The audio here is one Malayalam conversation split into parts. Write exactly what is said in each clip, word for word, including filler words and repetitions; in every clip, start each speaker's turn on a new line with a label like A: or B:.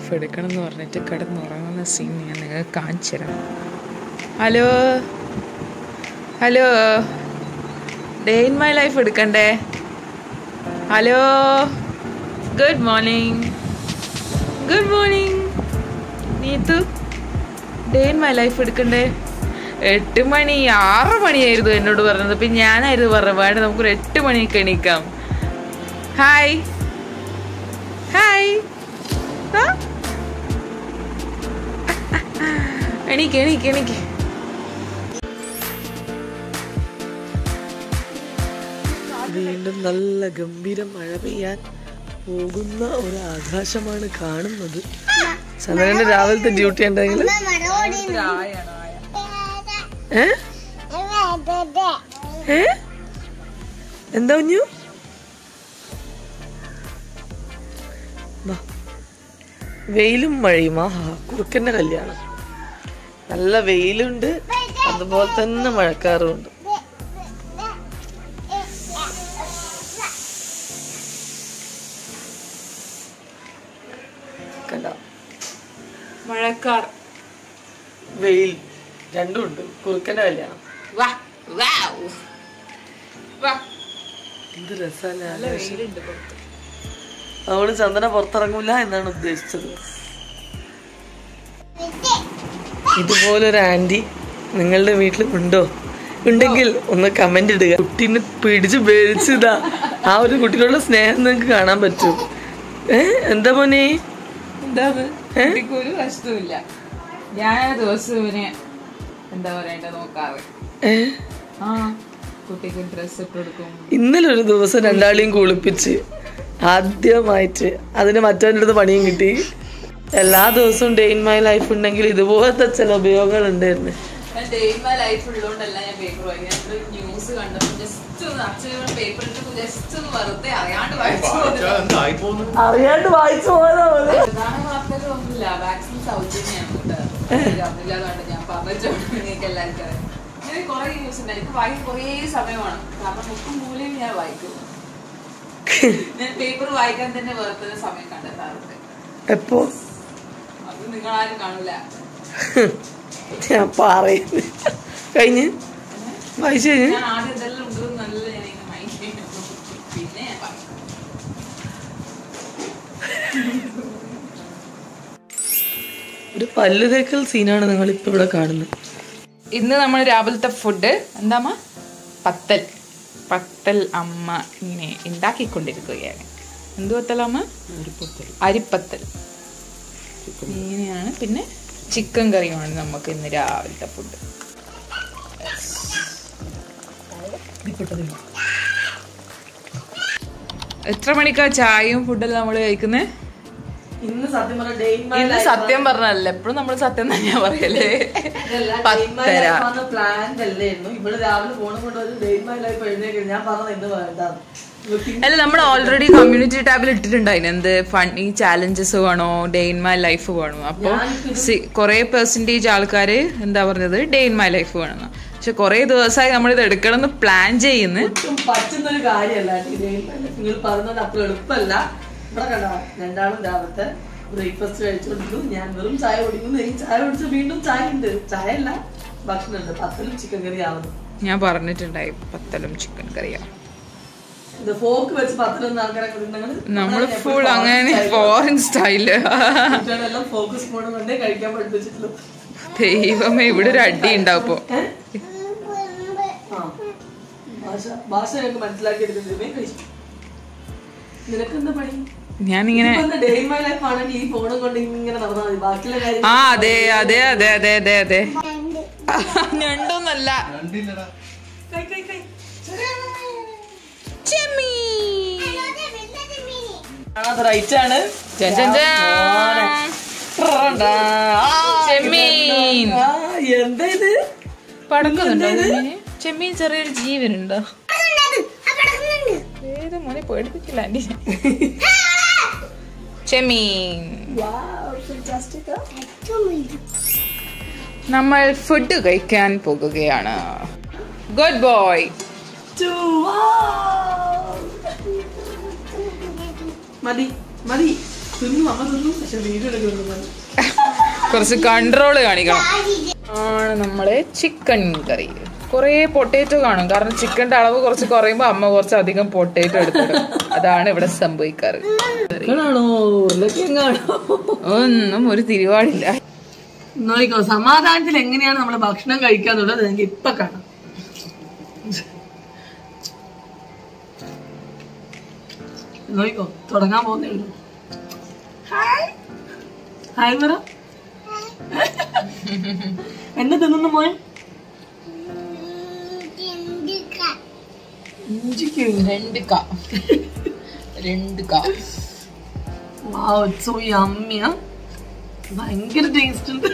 A: എടുക്കണം എന്ന് പറഞ്ഞിട്ട് കിടന്നുറങ്ങുന്ന സീൻ ഞാൻ നിങ്ങൾക്ക് കാണിച്ചു തരാം. Hello hello, day in my life എടുക്കണ്ടേ? Hello, good morning good morning Neethu, ഡേ ഇൻ മൈ ലൈഫ് എടുക്കണ്ടേ? എട്ട് മണി ആറ് മണിയായിരുന്നു എന്നോട് പറഞ്ഞത്. പിന്നെ ഞാനായിരുന്നു പറഞ്ഞത് വേണ്ട നമുക്കൊരു എട്ട് മണിയൊക്കെ എണീക്കാം. ഹായ് ഹായ്, എണീക്ക് എണീക്ക് എണീക്ക്.
B: വീണ്ടും നല്ല ഗംഭീര മഴ പെയ്യാൻ പോകുന്ന ഒരു ആകാശമാണ് കാണുന്നത്. ചന്ദ്രന്റെ രാവിലത്തെ ഡ്യൂട്ടി ഉണ്ടെങ്കിൽ എന്താ കുഞ്ഞു? വെയിലും മഴയും, ആഹാ കുറുക്കന്റെ കല്യാണം. നല്ല വെയിലുണ്ട്, അതുപോലെ തന്നെ മഴക്കാറുമുണ്ട്. കണ്ടോ,
A: മഴക്കാർ
B: വെയിൽ രണ്ടും ഉണ്ട്. കുറുക്കന്റെ കല്യാണം എന്ത് രസമല്ലേ. അതുകൊണ്ട് ചന്ദന പുറത്തിറങ്ങൂല എന്നാണ് ഉദ്ദേശിച്ചത്. ഇതുപോലൊരു ആന്റി നിങ്ങളുടെ വീട്ടിൽ ഉണ്ടോ? ഉണ്ടെങ്കിൽ ഒന്ന് കമന്റ് ഇടുക. കുട്ടീനെ പിടിച്ച് പേടിച്ചതാ. ആ ഒരു കുട്ടികളുടെ സ്നേഹം നിങ്ങൾക്ക് കാണാൻ പറ്റും. ഏഹ് എന്താ മോനെ?
A: എന്താ ഒരു കഷ്ടമില്ല. ഞാൻ ദിവസം ഇവനെ എന്താ പറയണ്ട നോക്കാറ്. ആ കുട്ടിക്ക് ഡ്രസ് ഇട്ട് കൊടുക്കും.
B: ഇന്നലെ ഒരു ദിവസം രണ്ടാളെയും കുളിപ്പിച്ച് ആദ്യമായിട്ട് അതിന് മറ്റവൻ്റെ അടുത്ത് പണിയും കിട്ടി. എല്ലാ ദിവസവും ഡേ ഇൻ മൈ ലൈഫ് ഉണ്ടെങ്കിൽ ഇതുപോലത്തെ ചില ഉപയോഗങ്ങൾ ഉണ്ടായിരുന്നു.
A: ഡേ ഇൻ മൈ ലൈഫ് ഉള്ളതുകൊണ്ടല്ല ഞാൻ പേപ്പർ വായിക്കാൻ. ന്യൂസ് കണ്ടപ്പോൾ ജസ്റ്റ് ഒന്ന് അച്ഛൻ പേപ്പർ ഇട്ട് ജസ്റ്റ് ഒന്ന് വെറുതെ അറിയാണ്ട് വായിച്ചു
B: അറിയാണ്ട് വായിച്ചു പോയതാ.
A: ഒന്നുമില്ല, വാക്സിൻ സൗജന്യമാണ് കേട്ടോ. ഞാൻ പറഞ്ഞിട്ട് എല്ലാവർക്കും അങ്ങനെ കുറെ ന്യൂസ് ഉണ്ട്. എനിക്ക് വായിക്കാൻ കുറേ സമയമാണ്. കാരണം മുക്കും മൂലയും ഞാൻ വായിക്കും. ഞാൻ പേപ്പർ വായിക്കാൻ തന്നെ വെറുതെ സമയം കണ്ടെത്താറുണ്ട്.
B: എപ്പോ?
A: അത് നിങ്ങളാരും കാണൂല.
B: ഞാൻ പറയുന്നു കഴിഞ്ഞ് വായിച്ചു കഴിഞ്ഞ്
A: ഞാൻ ആദ്യം എന്തെല്ലാം ഉണ്ടെന്ന് നല്ല ഞാൻ ഇങ്ങനെ മൈൻഡ് ചെയ്യുന്നു. പിന്നെ ഞാൻ പറയും.
B: ഒരു പല്ല് തേക്കൽ സീനാണ് നിങ്ങൾ ഇപ്പൊ ഇവിടെ കാണുന്നത്.
A: ഇന്ന് നമ്മൾ രാവിലത്തെ ഫുഡ് എന്താമ്മ? പത്തൽ. പത്തൽ അമ്മ ഇങ്ങനെ ഉണ്ടാക്കിക്കൊണ്ടിരിക്കുകയാണ്. എന്ത് പത്തലമ്മ? അരിപ്പത്തൽ. ഇങ്ങനെയാണ്. പിന്നെ ചിക്കൻ കറിയുമാണ് നമുക്ക് ഇന്ന് രാവിലത്തെ ഫുഡ്. എത്ര മണിക്കാ ചായയും ഫുഡെല്ലാം നമ്മൾ കഴിക്കുന്നത്?
B: ഇന്ന് സത്യം പറഞ്ഞ
A: ഇന്ന് സത്യം പറഞ്ഞല്ല, എപ്പോഴും നമ്മൾ സത്യം തന്നെയാ പറയല്ലേ. പത്തര
B: പ്ലാൻ അല്ലായിരുന്നു. ഇവിടെ രാവിലെ പോണം കൊണ്ട് ഒരു ഡേ ഇൻ മൈ ലൈഫ് എഴുന്നേക്കും. ഞാൻ പറഞ്ഞത് എന്ത് വേണ്ട
A: അല്ല, നമ്മൾ ഓൾറെഡി കമ്മ്യൂണിറ്റി ടാബിൽ ഇട്ടിട്ടുണ്ടായിരുന്നു എന്ത് ഫണ്ണി ചാലഞ്ചസ് വേണോ ഡേ ഇൻ മൈ ലൈഫ് വേണോ. അപ്പൊ കുറെ പെർസെന്റേജ് ആൾക്കാര് എന്താ പറഞ്ഞത് ഡേ ഇൻ മൈ ലൈഫ് വേണം. പക്ഷെ കുറെ ദിവസമായി നമ്മളിത് എടുക്കണം എന്ന് പ്ലാൻ ചെയ്യുന്നു.
B: പറ്റുന്നൊരു കാര്യമല്ല. നിങ്ങൾ പറഞ്ഞത് അത്ര എളുപ്പമല്ല. ഇവിടെ കണ്ടോ, രണ്ടാളും രാവിലത്തെ ബ്രേക്ക്ഫാസ്റ്റ് കഴിച്ചോണ്ടിരുന്നു. ഞാൻ വെറും ചായ കുടിക്കുന്നു. എനിക്ക് ചായ കുടിച്ച വീണ്ടും ചായ ഉണ്ട്. ചായ അല്ല, ഭക്ഷണം ഉണ്ട്. പത്തലും ചിക്കൻ കറി ആവുന്നു.
A: ഞാൻ പറഞ്ഞിട്ടുണ്ടായി പത്തലും ചിക്കൻ കറിയാ.
B: ഫോർക്ക് വെച്ച് പത്തലും ആൾക്കാരെ
A: നമ്മള് ഫുൾ അങ്ങനെ ഫോറിൻ സ്റ്റൈല്
B: ഫോക്ക് സ്പൂൺ കൊണ്ടേ കഴിക്കാൻ പഠിപ്പിച്ചിട്ടുള്ളൂ.
A: ദൈവമേ, ഇവിടെ ഒരു അടി ഉണ്ടാവും.
B: ഭാഷ ഞങ്ങൾക്ക് മനസ്സിലാക്കി എടുക്കുന്നതിനെ കഴിച്ചു. നിനക്കെന്താ പണി?
A: ഞാനിങ്ങനെ ആ അതെ അതെ അതെ അതെ അതെ അതെ ഞണ്ടൊന്നല്ല,
B: റൈറ്റാണ്.
A: ചെമ്മീൻ.
B: എന്താ ഇത്?
A: പടക്കുന്നുണ്ടോ ചെമ്മീൻ? ചെറിയൊരു ജീവനുണ്ടോ? ഏത് മോനെ പേടിപ്പിക്കില്ല ആന്റി. ചെമ്മീൻ. നമ്മൾ ഫുഡ് കഴിക്കാൻ പോകുകയാണ്. Good boy.
B: മതി മതി തിന്നു അമ്മ തിന്നു പക്ഷെ വീഡിയോ എടുക്കുന്നു
A: കുറച്ച് കൺട്രോള് കാണിക്കണം. ആണ് നമ്മളെ ചിക്കൻ കറി. കുറേ പൊട്ടേറ്റോ കാണും, കാരണം ചിക്കൻ്റെ അളവ് കുറച്ച് കുറയുമ്പോൾ അമ്മ കുറച്ച് അധികം പൊട്ടേറ്റോ എടുത്തിടും. അതാണ് ഇവിടെ സംഭവിക്കാറ്. ഒന്നും ഒരു തിരുവാടില്ല.
B: നോക്കോ സമാധാനത്തിൽ എങ്ങനെയാണ് നമ്മൾ ഭക്ഷണം കഴിക്കാന്നുള്ളത് എനിക്ക് ഇപ്പൊ കാണാം. നോക്കോ തുടങ്ങാൻ പോകുന്നേ ഉള്ളൂ. ഹായ് പറ. എന്നെ തിന്നുന്നു മോൻ? ഇഞ്ചിക്ക്
A: രണ്ട് കാ രണ്ട് കാ
B: സോ യമ്മിയ. ഭയങ്കര ടേസ്റ്റ് ഉണ്ട്.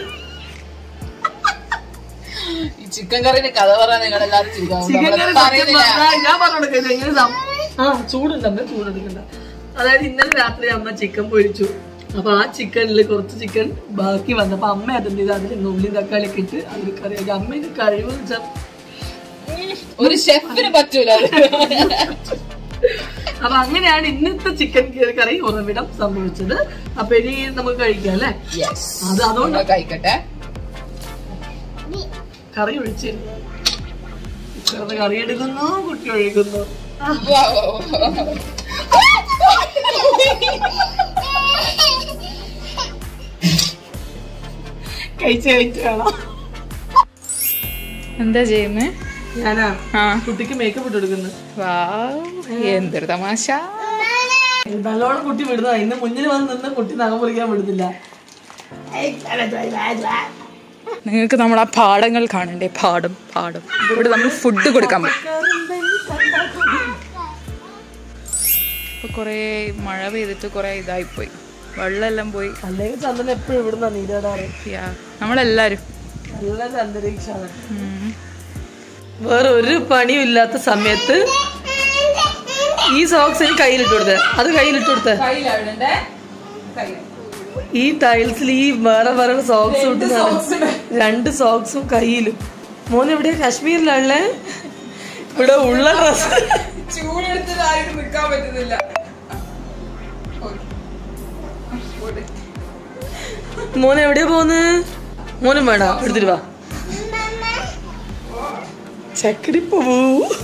A: ഈ ചിക്കൻ കറിന്റെ കഥ പറയാൻ നിങ്ങൾ എല്ലാവരും
B: ഞാൻ പറഞ്ഞോട്ടെ. ആ ചൂടുണ്ടമ്മ, ചൂടെടുക്കണ്ട. അതായത് ഇന്നലെ രാത്രി അമ്മ ചിക്കൻ പൊരിച്ചു. അപ്പൊ ആ ചിക്കനിൽ കുറച്ച് ചിക്കൻ ബാക്കി വന്നപ്പോ അമ്മ അതെന്ത് ചെയ്ത് അതിൽ ഉള്ളി തക്കാളി ഒക്കെ ഇട്ട് അതിൽ കറി. അമ്മേന്റെ കഴിവ് വെച്ചാൽ
A: ഒരു ഷെഫിന് പറ്റൂല.
B: അപ്പൊ അങ്ങനെയാണ് ഇന്നത്തെ ചിക്കൻ കറി ഉറവിടം സംഭവിച്ചത്. അപ്പൊ ഇനി നമുക്ക് കഴിക്കാം അല്ലേ? അത് അതുകൊണ്ട്
A: കഴിക്കട്ടെ.
B: കറി ഒഴിച്ച് കറി എടുക്കുന്നു, കുട്ടി ഒഴിക്കുന്നു. കഴിച്ച് കഴിച്ച് കാണാം.
A: എന്താ ചെയ്യുന്നേ?
B: ഞാനാ കുട്ടിക്ക് മേക്കപ്പ് ഇട്ട് കൊടുക്കുന്നു.
A: എന്തൊരു തമാശ.
B: നല്ലോണം കുട്ടി വിടുന്ന. ഇന്ന് മുന്നിൽ വന്ന് നിന്ന് കുട്ടി നഖം പൊളിക്കാൻ വിടുന്നില്ല.
A: നിങ്ങൾക്ക് നമ്മൾ ആ പാടങ്ങൾ കാണണ്ടേ? പാടം പാടം ഇവിടെ നമ്മൾ ഫുഡ് കൊടുക്കാൻ പറ്റും. ഇപ്പൊ കൊറേ മഴ പെയ്തിട്ട് കൊറേ ഇതായിപ്പോയി, വെള്ളമെല്ലാം പോയി.
B: അല്ലെങ്കിൽ ചന്ദ്രൻ എപ്പോഴും ഇവിടുന്ന നീരാടാറ്.
A: നമ്മളെല്ലാരും
B: നല്ലൊരു അന്തരീക്ഷമാണ്. വേറെ ഒരു പണിയും ഇല്ലാത്ത സമയത്ത് ഈ സോക്സ് എനിക്ക് കയ്യിലിട്ട് കൊടുത്തേ. അത് കയ്യിലിട്ട് കൊടുത്തേ. ഈ ടൈൽസിൽ ഈ വേറെ വേറെ സോക്സ് ഇട്ട് രണ്ട് സോക്സും കയ്യിലും. മോൻ എവിടെ? കാശ്മീരിലാണല്ലേ? ഇവിടെ ഉള്ള ഡ്രസ്
A: നിക്കാൻ പറ്റുന്നില്ല.
B: മോൻ എവിടെയാ പോന്ന്? മോനും വേണ്ട, എടുത്തിട്ട് വാ. ചക്കടി പോവൂ.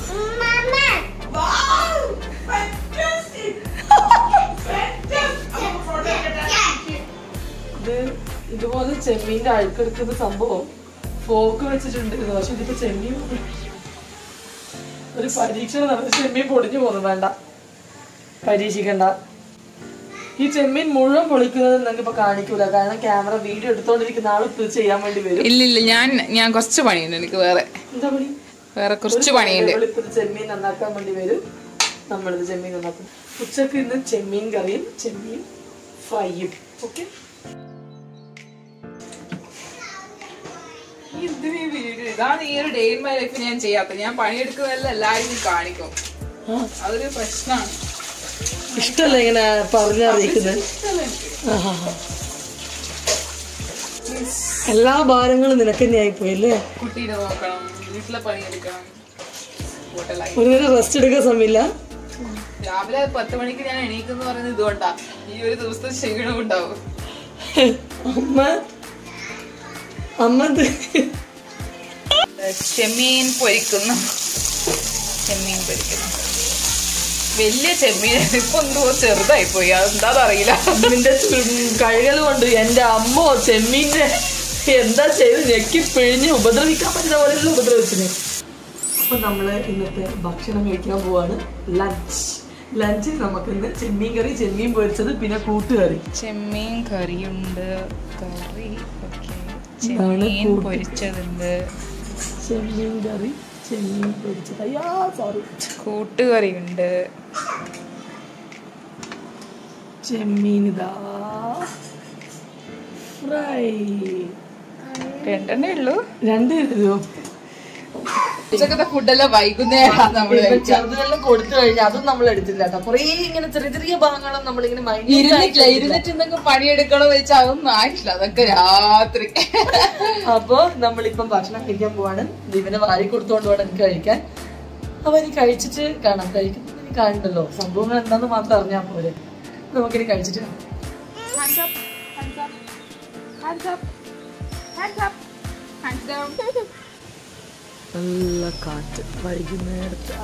B: ഇത് ഇതുപോലെ ചെമ്മീന്റെ അഴുക്കെടുക്കുന്ന സംഭവം ഫോക്ക് വെച്ചിട്ടുണ്ട്. പക്ഷെ ഇതിപ്പോ ചെമ്മീൻ ഒരു പരീക്ഷണം നടത്തി ചെമ്മീൻ പൊടിഞ്ഞു പോന്നു. വേണ്ട, പരീക്ഷിക്കണ്ട. ഈ ചെമ്മീൻ മുഴുവൻ പൊളിക്കുന്നത് നിങ്ങൾക്ക് കാണിക്കൂല, കാരണം ക്യാമറ വീഡിയോ എടുത്തോണ്ടിരിക്കുന്ന ആള് ഇത് ചെയ്യാൻ വേണ്ടി വരും.
A: ഇല്ലില്ല, ഞാൻ ഞാൻ കുറച്ച് പണിയുണ്ട്. എനിക്ക് വേറെ
B: എന്താ പണി?
A: വേറെ കുറച്ച് പണിയുണ്ട്.
B: ചെമ്മീൻ നന്നാക്കാൻ വേണ്ടി വരും. നമ്മളിത് ചെമ്മീൻ നന്നാക്കും. ഉച്ചക്ക് ഇന്ന് ചെമ്മീൻ കറിയും ചെമ്മീൻ ഫ്രൈയും. ഓക്കെ,
A: ഇതാണ് ഈ ഒരു ഡേ ഇൻ മൈ ലൈഫ് ഞാൻ ചെയ്യാത്ത. ഞാൻ പണിയെടുക്കുന്നതെല്ലാം എല്ലാവരും കാണിക്കും. അതൊരു പ്രശ്നമാണ്.
B: ഇഷ്ടല്ല ഇങ്ങനെ പറഞ്ഞറിയിക്കുന്നത്. എല്ലാ ഭാരങ്ങളും നിനക്ക് തന്നെ ആയിപ്പോയല്ലേ?
A: കുട്ടീനെ നോക്കണം, വീട്ടിലെ പണിയെടുക്കണം,
B: ഒരു നേരം റെസ്റ്റ് എടുക്കാൻ സമയമില്ല.
A: രാവിലെ പത്ത് മണിക്ക് ഞാൻ എണീക്കുന്ന പറയുന്നത് ഇതുകൊണ്ടാ. ഈ ഒരു ദിവസത്തെ ക്ഷീണം ഉണ്ടാവും.
B: അമ്മ അമ്മ
A: ചെമ്മീൻ പൊരിക്കുന്നു. ചെമ്മീൻ പൊരിക്കുന്നു. വലിയ ചെമ്മീൻ ഇപ്പൊ എന്തോ ചെറുതായി പോയി, അതെന്താന്ന് അറിയില്ല.
B: നിന്റെ കഴികൾ കൊണ്ട് എന്റെ അമ്മ ചെമ്മീനെ എന്താ ചെയ്ത് ഞെക്കി പിഴിഞ്ഞ് ഉപദ്രവിക്കാൻ പറ്റുന്ന പോലെ ഉപദ്രവിച്ചിന്. അപ്പൊ നമ്മള് ഇന്നത്തെ ഭക്ഷണം കഴിക്കാൻ പോവാണ്. ലഞ്ച് ലഞ്ച് നമുക്ക് ഇന്ന് ചെമ്മീൻ കറി, ചെമ്മീൻ പൊരിച്ചത്, പിന്നെ കൂട്ടുകറി.
A: ചെമ്മീൻ കറിയുണ്ട്, കറി ചെമ്മീൻ പൊരിച്ചതുണ്ട്,
B: ചെമ്മീൻ കറി, ചെമ്മീൻ പൊരിച്ചത്, അയ്യാ സോറി,
A: കൂട്ടുകറിയുണ്ട്,
B: ചെമ്മീൻ ഇതാ ഫ്രൈ.
A: രണ്ടെണ്ണേ ഉള്ളൂ.
B: രണ്ടേ തരുമോ?
A: ഉച്ചക്കത്തെ ഫുഡെല്ലാം വൈകുന്നേരം
B: ചെറുതെല്ലാം കൊടുത്തു കഴിഞ്ഞാൽ അതും നമ്മൾ എടുത്തില്ല കേട്ടോ. കുറേ ഇങ്ങനെ ചെറിയ ചെറിയ ഭാഗങ്ങളും നമ്മളിങ്ങനെ
A: ഇരുന്നിട്ടില്ല. ഇരുന്നിട്ട് എന്തെങ്കിലും പണിയെടുക്കണോ വെച്ചാൽ അതൊന്നും ആയിട്ടില്ല, അതൊക്കെ രാത്രി.
B: അപ്പൊ നമ്മളിപ്പം ഭക്ഷണം കഴിക്കാൻ പോവാണ്. ഇവനെ വാരി കൊടുത്തോണ്ട് വേണം എനിക്ക് കഴിക്കാൻ. അപ്പൊ ഇനി കഴിച്ചിട്ട് കാണാം. കഴിക്കുന്നത് ഇനി കാണണ്ടല്ലോ, സംഭവങ്ങൾ എന്താന്ന് മാത്രം അറിഞ്ഞാൽ പോരെ. നമുക്കിനി കഴിച്ചിട്ട് കാണാം.
A: Hands up, hands up, hands up, hands up, hands down.
B: നല്ല കാറ്റ് വൈകുന്നേരത്ത്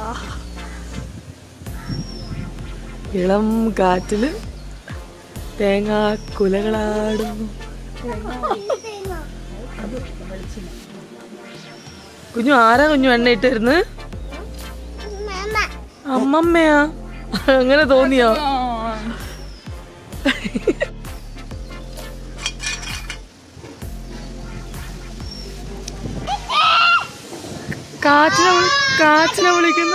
B: ഇളം കാറ്റില് തേങ്ങാ കുലകളാടുന്നു. കുഞ്ഞു ആരാ കുഞ്ഞു എണ്ണ ഇട്ടിരുന്ന്? അമ്മമ്മയാ? അങ്ങനെ തോന്നിയോ? കാച്ചിനെ കാച്ചിനെ വിളിക്കുന്നു.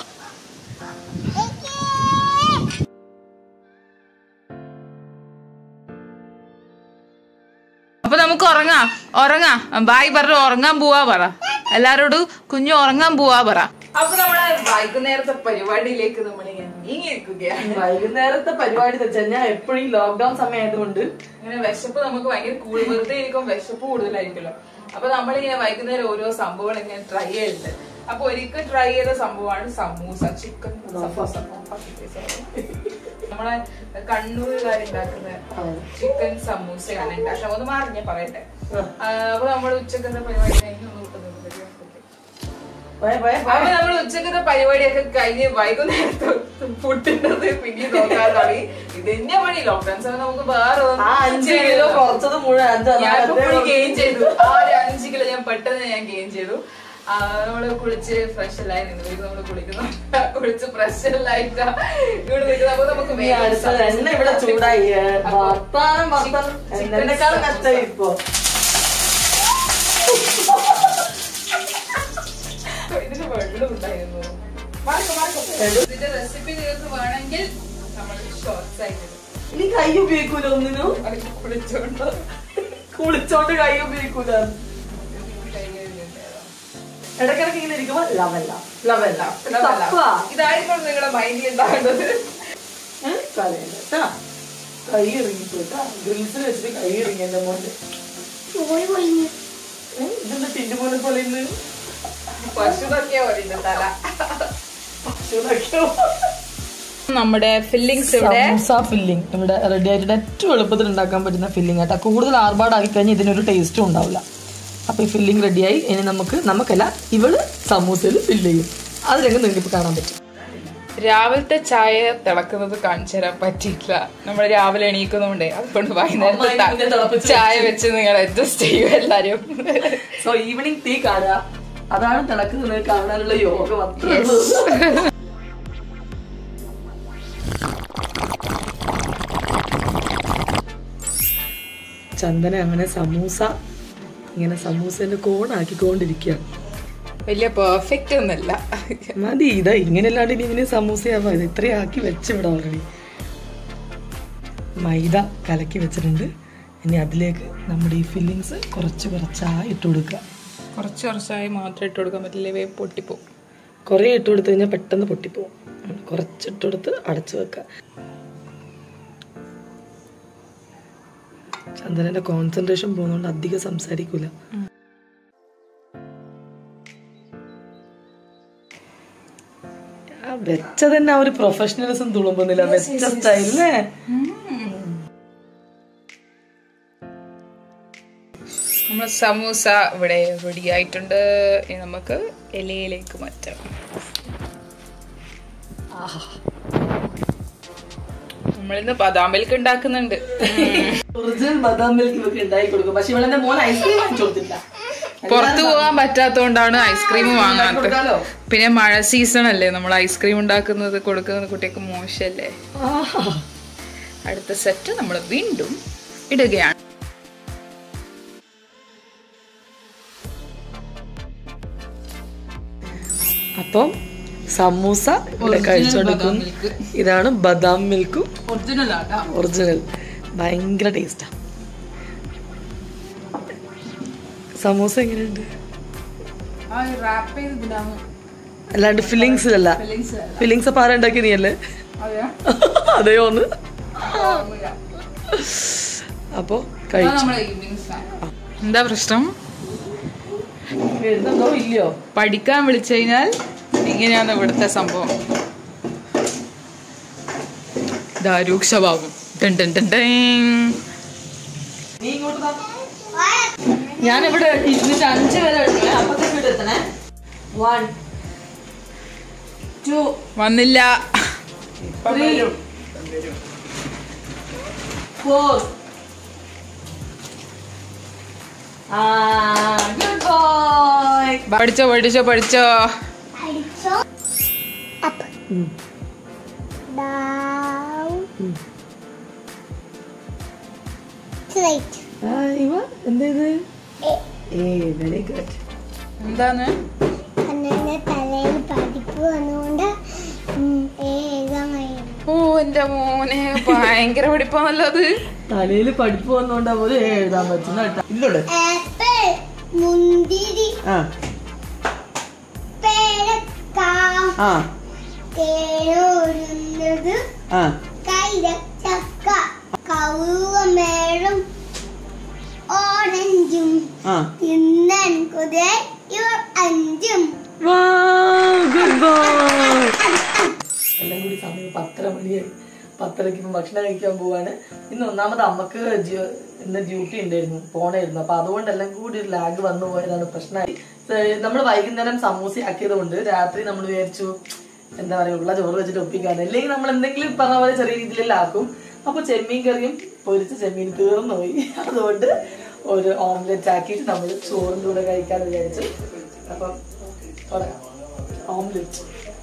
A: അപ്പൊ നമുക്ക് ഉറങ്ങാം ഉറങ്ങാം ബായ് പറഞ്ഞു ഉറങ്ങാൻ പോവാ പറ എല്ലാരോടും. കുഞ്ഞു ഉറങ്ങാൻ പോവാ പറ. അപ്പൊ നമ്മളെ വൈകുന്നേരത്തെ പരിപാടിയിലേക്ക് നമ്മളിങ്ങനെ നീങ്ങിയിരിക്കുകയാണ്.
B: വൈകുന്നേരത്തെ പരിപാടി എന്ന് വെച്ചാൽ ഞാൻ എപ്പോഴും ലോക്ക്ഡൌൺ സമയമായതുകൊണ്ട്
A: ഇങ്ങനെ വിശപ്പ് നമുക്ക് ഭയങ്കര കൂടുതൽ, വെറുതെ ഇരിക്കും വിശപ്പ് കൂടുതലായിരിക്കുമല്ലോ. അപ്പൊ നമ്മളിങ്ങനെ വൈകുന്നേരം ഓരോ സംഭവങ്ങൾ ഇങ്ങനെ ട്രൈ ചെയ്യുന്നുണ്ട്. അപ്പൊ ഒരിക്കൽ ട്രൈ ചെയ്ത സംഭവമാണ് സമൂസ, ചിക്കൻ സമൂസ. നമ്മളെ കണ്ണൂരുകാരുണ്ടാക്കുന്ന ചിക്കൻ സമൂസയാണ് ഉണ്ടാക്കുന്നത്. ഒന്ന് മാറി ഞാൻ പറയട്ടെ. അപ്പൊ നമ്മൾ ഉച്ചക്കത്തെ പരിപാടി കഴിഞ്ഞ് അപ്പൊ നമ്മൾ ഉച്ചക്കത്തെ പരിപാടിയൊക്കെ കഴിഞ്ഞ് വൈകുന്നേരത്തെ ഫുഡിൻ്റെത് പിന്നെ നോക്കാൻ തുടങ്ങി. ഇത് തന്നെ പണി. ലോക്ക്ഡൌൺ സമയം നമുക്ക് വേറെ ഞാൻ ഗെയിൻ ചെയ്തു. ആ ഒരു അഞ്ച് കിലോ ഞാൻ പെട്ടെന്ന് ഞാൻ ഗെയിൻ ചെയ്തു. നമ്മള് കുളിച്ച് ഫ്രഷ് എല്ലായി നിന്ന് വരും. നമ്മള് കുളിക്കുന്നു, കുളിച്ച് ഫ്രഷ് എല്ലായിട്ട് ഇവിടെ നിൽക്കുന്നത്. അപ്പൊ നമുക്ക്
B: ഇവിടെ ചൂടായി ഇപ്പൊ
A: ഇതിന് വെള്ളം ഉണ്ടായിരുന്നു. ഇതിന്റെ റെസിപ്പി നിങ്ങൾക്ക് വേണമെങ്കിൽ നമ്മൾ ഷോർട്സ് ആയിട്ട്
B: ഇനി കൈ ഉപയോഗിക്കൂല ഒന്നിനും.
A: കുളിച്ചോണ്ട്
B: കുളിച്ചോണ്ട് കൈ ഉപയോഗിക്കൂല. ഇടക്കിടക്ക് ഇങ്ങനെ ഇരിക്കുമ്പോ ലവല്ല ലവല്ല
A: ഇതായിരിക്കും നിങ്ങളുടെ മൈൻഡിൽ ഉണ്ടാകേണ്ടത്.
B: കൈ ഇറങ്ങിപ്പോട്ടാ. ഗ്രിൽസിൽ വെച്ചിട്ട് കൈ ഇറങ്ങി എന്റെ മോന്റെ. ഇതെന്താ ടിന്റെ മോനെ പോലെ
A: പശുതൊക്കെയാ പറയുന്ന തല.
B: പശുതൊക്കെയോ.
A: നമ്മുടെ ഫില്ലിങ്സ് ഇവിടെ
B: ഫില്ലിംഗ് ഇവിടെ റെഡി ആയിട്ട് ഏറ്റവും എളുപ്പത്തിൽ ഉണ്ടാക്കാൻ പറ്റുന്ന ഫില്ലിംഗ് ആട്ടാ. കൂടുതൽ ആർഭാടാക്കി കഴിഞ്ഞാൽ ഇതിനൊരു ടേസ്റ്റും ഉണ്ടാവില്ല. അപ്പൊ ഈ ഫില്ലിംഗ് റെഡിയായി. ഇനി നമുക്ക് നമുക്കല്ല ഇവള് സമൂസയിൽ ഫില്ല് ചെയ്യും. അതിലൊക്കെ നിങ്ങൾക്ക് ഇപ്പൊ കാണാൻ പറ്റും.
A: രാവിലത്തെ ചായ തിളക്കുന്നത് കാണിച്ചു തരാൻ പറ്റിയില്ല. നമ്മൾ രാവിലെ എണീക്കുന്നുണ്ട്. അതുകൊണ്ട് വൈകുന്നേരത്തെ ചായ വെച്ച് നിങ്ങൾ അഡ്ജസ്റ്റ് ചെയ്യും എല്ലാരും.
B: സോ ഈവനിങ് ടീ കാണുക. അതാണ് തിളക്കുന്നത് കാണാനുള്ള യോഗം. ചന്ദന അങ്ങനെ സമൂസ ഇങ്ങനെ സമൂസേന്റെ കോണാക്കിക്കൊണ്ടിരിക്കുകയാണ്.
A: വലിയ പെർഫെക്റ്റ് ഒന്നല്ല,
B: മതി. ഇതാ ഇങ്ങനെയല്ലാണ്ട് ഇനി ഇങ്ങനെ സമൂസയാവാ. ഇത് ഇത്രയും ആക്കി വെച്ചിവിടെ ഓൾറെഡി. മൈദ കലക്കി വെച്ചിട്ടുണ്ട്. ഇനി അതിലേക്ക് നമ്മുടെ ഈ ഫില്ലിങ്സ് കുറച്ച് കുറച്ചായി ഇട്ട് കൊടുക്കുക.
A: കുറച്ച് കുറച്ചായി മാത്രം ഇട്ട് കൊടുക്കാൻ പറ്റില്ല, വേ പൊട്ടിപ്പോവും.
B: കുറേ ഇട്ട് കൊടുത്തു കഴിഞ്ഞാൽ പെട്ടെന്ന് പൊട്ടിപ്പോവും. കുറച്ചിട്ട് കൊടുത്ത് അടച്ചു വെക്കുക. ചന്ദനന്റെ കോൺസെൻട്രേഷൻ പോകുന്നതുകൊണ്ട് അധികം സംസാരിക്കൂല. വെച്ച തന്നെ ആ ഒരു പ്രൊഫഷണലിസം തുളുമ്പുന്നില്ല. വെച്ച സ്റ്റൈലേ.
A: നമ്മൾ സമൂസ ഇവിടെ റെഡി ആയിട്ടുണ്ട്. ഇനി നമുക്ക് ഇലയിലേക്ക് മാറ്റാം. നമ്മളിന്ന് ബദാം മിൽക്ക് ഉണ്ടാക്കുന്നുണ്ട്.
B: ഒറിജിനൽ ബദാം മിൽക്ക് ഇവർക്ക് ഉണ്ടാക്കി കൊടുക്കും. പക്ഷെ ഇവളെന്റെ മോൻ ഐസ്ക്രീം വാങ്ങിച്ചു കൊടുത്തില്ല.
A: പുറത്തു പോകാൻ പറ്റാത്തോണ്ടാണ് ഐസ്ക്രീം വാങ്ങാത്തത്. പിന്നെ മഴ സീസൺ അല്ലേ, നമ്മൾ ഐസ്ക്രീം ഉണ്ടാക്കുന്നത് കൊടുക്കുന്നത് കുട്ടിക്ക് മോശമല്ലേ. അടുത്ത സെറ്റ് നമ്മൾ വീണ്ടും ഇടുകയാണ്.
B: അപ്പം സമൂസ ഇവിടെ കഴിച്ചോണ്ടിരിക്കുന്നു. ഇതാണ് ബദാം മിൽക്കും
A: ഒറിജിനൽ
B: ഒറിജിനൽ. ഭയങ്കര ടേസ്റ്റാ. സമൂസ എങ്ങനെയുണ്ട്? അല്ലാണ്ട് ഫില്ലിങ്സ് അല്ല. ഫില്ലിങ്സ് അപ്പൊ ആരാ ഉണ്ടാക്കി? നീയല്ലേ? അതെയോന്ന്. അപ്പൊ
A: എന്താ പ്രശ്നം?
B: എഴുതുന്നോ ഇല്ലയോ?
A: പഠിക്കാൻ വിളിച്ചു കഴിഞ്ഞാൽ ഇങ്ങനെയാണ് ഇവിടുത്തെ സംഭവം. രൂക്ഷഭാവം ടിൻ ടിൻ ടിൻ ടിൻ.
B: നീ ഇങ്ങോട്ട് വാ. ഞാനിവിടെ ഇരുന്നിട്ട് അഞ്ച് വരെ എടുക്കണേ. അപ്പത്തേക്ക് ഇവിടെ എത്തണേ. വൺ ടു
A: വന്നില്ല.
B: Three four. Good boy.
A: പഠിച്ചോ പഠിച്ചോ പഠിച്ചോ.
C: Up. Down. Straight.
B: എന്തേത്?
C: A.
B: A very good.
A: എന്താണ്?
C: അന്നെ തലയിൽ പഠിപ്പ് വന്നുകൊണ്ട് എഴുതാൻ കഴിയും.
A: ഓ എന്റെ മോനെ ഭയങ്കര പഠിപ്പാണല്ലോ അത്.
B: തലയില് പഠിപ്പ് വന്നോണ്ടാ പോലെ എഴുതാൻ പറ്റുന്ന കേട്ടാ. ഇതിലൂടെ
C: ആപ്പിൾ, മുന്തിരി,
B: ആ
C: പേരക്ക,
B: ആ
C: തേനൂരുന്നത്,
B: ആ
C: കൈതച്ചക്ക, കവുങ്ങമേളും ഓറഞ്ചും
B: ആ
C: തിന്നൻ കുതിര ഇവർ അഞ്ചും.
B: Good boy. എല്ലാം കൂടി സമയം പത്തര മണിയായി. പത്തരക്ക് ഇപ്പം ഭക്ഷണം കഴിക്കാൻ പോവാണ്. ഇന്ന് ഒന്നാമത് അമ്മക്ക് ഇന്ന് ഡ്യൂട്ടി ഉണ്ടായിരുന്നു, പോണായിരുന്നു. അപ്പൊ അതുകൊണ്ട് എല്ലാം കൂടി ഒരു ലാഗ് വന്നു പോയതാണ് പ്രശ്നമായി. നമ്മൾ വൈകുന്നേരം സമൂസ ആക്കിയത് കൊണ്ട് രാത്രി നമ്മൾ വിചാരിച്ചു എന്താ പറയാ ഉള്ള ചോറ് വെച്ചിട്ട് ഒപ്പിക്കാണ്. അല്ലെങ്കിൽ നമ്മൾ എന്തെങ്കിലും പറഞ്ഞ പോലെ ചെറിയ രീതിയിലാക്കും. അപ്പൊ ചെമ്മീൻ കറിയും പൊരിച്ച ചെമ്മീൻ തീർന്നു പോയി. അതുകൊണ്ട് ഒരു ഓംലെറ്റ് ആക്കിയിട്ട് നമ്മൾ ചോറിൻ്റെ കൂടെ കഴിക്കാന്ന് വിചാരിച്ചു. അപ്പം ഓംലെറ്റ്.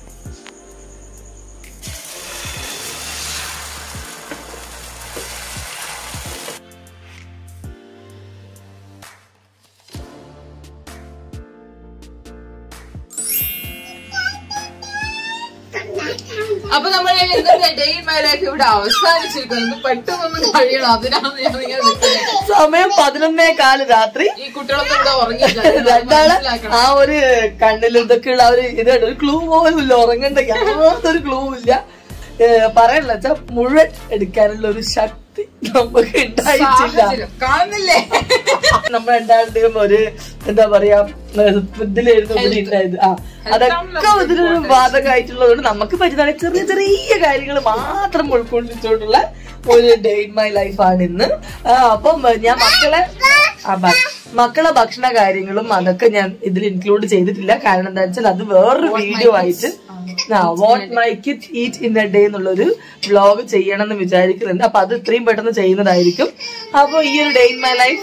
A: അപ്പൊ നമ്മൾ ഇന്നത്തെ ഡേ ഇൻ മൈ ലൈഫ് ഇവിടെ അവസാനിച്ചിരിക്കുന്നത്. പെട്ടെന്നൊന്നും കഴിയണം, അതിനാണ് ഞാൻ ഇങ്ങനെ നിൽക്കുന്നത്.
B: സമയം പതിനൊന്നേ കാല് രാത്രി.
A: ഈ കുട്ടികളൊക്കെ ഇവിടെ ഉറങ്ങിയില്ല.
B: രണ്ടാള് ആ ഒരു കണ്ണിൽ ഇതൊക്കെ ഉള്ള ഒരു ഇതാണ്, ഒരു ക്ലൂ പോലും ഇല്ല. ഉറങ്ങണ്ട യാതൊരു ക്ലൂ ഇല്ല. പറയണ വെച്ചാ മുഴുവൻ എടുക്കാനുള്ള ഒരു ശക്തി നമുക്ക് ഉണ്ടായിട്ടില്ല.
A: കാണുന്നില്ലേ
B: നമ്മൾ രണ്ടാളുടെയും ഒരു എന്താ പറയാ ഇതിലായിരുന്നു ഇവിടെ ഉണ്ടായത്. ആ അതൊക്കെ ഇതിനൊരു ബാധകമായിട്ടുള്ളതുകൊണ്ട് നമുക്ക് പറ്റുന്ന ചെറിയ ചെറിയ കാര്യങ്ങൾ മാത്രം ഉൾക്കൊള്ളിച്ചുകൊണ്ടുള്ള ഒരു ഡേ ഇൻ മൈ ലൈഫ് ആണ് ഇന്ന്. അപ്പം ഞാൻ മക്കളെ മക്കളെ ഭക്ഷണ കാര്യങ്ങളും അതൊക്കെ ഞാൻ ഇതിൽ ഇൻക്ലൂഡ് ചെയ്തിട്ടില്ല. കാരണം എന്താ വെച്ചാൽ അത് വേറൊരു വീഡിയോ ആയിട്ട് what my kids eat in a day എന്നുള്ളൊരു വ്ലോഗ് ചെയ്യണം എന്ന് വിചാരിക്കുന്നുണ്ട്. അപ്പൊ അത് ഇത്രയും പെട്ടെന്ന് ചെയ്യുന്നതായിരിക്കും. അപ്പൊ ഈ ഒരു ഡേ ഇൻ മൈ ലൈഫ്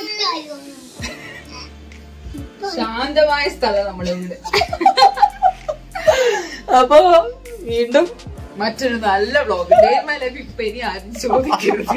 A: ശാന്തമായ സ്ഥലം നമ്മളിവിടെ.
B: അപ്പൊ വീണ്ടും
A: മറ്റൊരു നല്ല vlog day in my life ഇപ്പൊ ഇനി ആരും ചോദിക്കരുത്.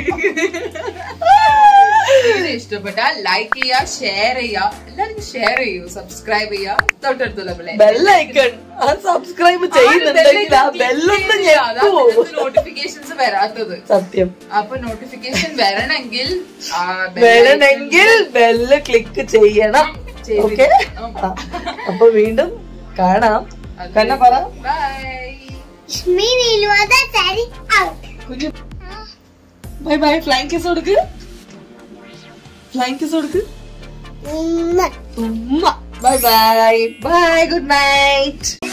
A: ഇത് ഇഷ്ടപ്പെട്ടാൽ ലൈക്ക് ചെയ്യുക, ഷെയർ ചെയ്യുക, എല്ലാവർക്കും ഷെയർ ചെയ്യൂ, സബ്സ്ക്രൈബ് ചെയ്യുക, തൊട്ടടുത്തുള്ള
B: ബെല്ലൈക്കൺ സബ്സ്ക്രൈബ് ചെയ്യുന്നുണ്ടെങ്കിൽ ആ ബെല്ലൊന്നും
A: നോട്ടിഫിക്കേഷൻസ് വരാത്തത്.
B: സത്യം.
A: അപ്പൊ നോട്ടിഫിക്കേഷൻ വരണമെങ്കിൽ
B: വരണമെങ്കിൽ ബെല്ല് ക്ലിക്ക് ചെയ്യണം. ഓക്കെ. അപ്പൊ വീണ്ടും കാണാം. കണ്ണ പറ ബൈ ബൈ. ഫ്ലൈങ് കിസ് കൊടുക്ക്. ഫ്ലൈങ് കിസ് കൊടുക്ക്. ഉമ്മ. Bye bye. Bye. Good night.